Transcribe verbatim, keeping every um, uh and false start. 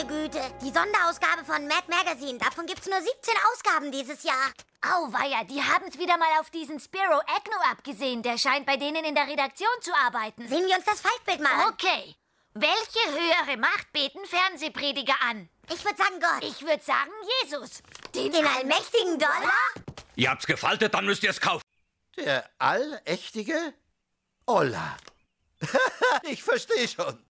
Meine Güte, die Sonderausgabe von Mad Magazine. Davon gibt's nur siebzehn Ausgaben dieses Jahr. Auweia, die haben's wieder mal auf diesen Spiro Agnew abgesehen. Der scheint bei denen in der Redaktion zu arbeiten. Sehen wir uns das Feindbild mal an. Okay. Welche höhere Macht beten Fernsehprediger an? Ich würde sagen Gott. Ich würde sagen Jesus. Den, Den allmächtigen Dollar? Ihr habt's gefaltet, dann müsst ihr es kaufen. Der allmächtige Olla. Ich verstehe schon.